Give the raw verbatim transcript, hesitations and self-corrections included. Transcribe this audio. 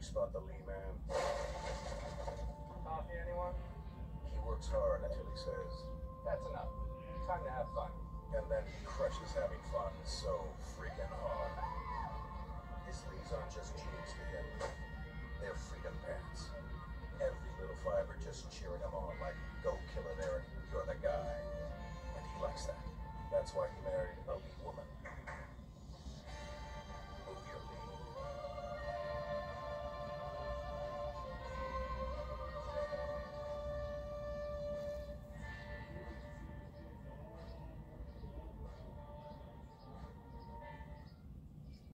spot the Lee man? Coffee, anyone? He works hard until he says, That's enough. Time to have fun. and then he crushes having fun so freaking hard. His Lees aren't just jeans to him. They're freedom pants. Every little fiber just cheering him on like, go killer there, and you're the guy. And he likes that. That's why he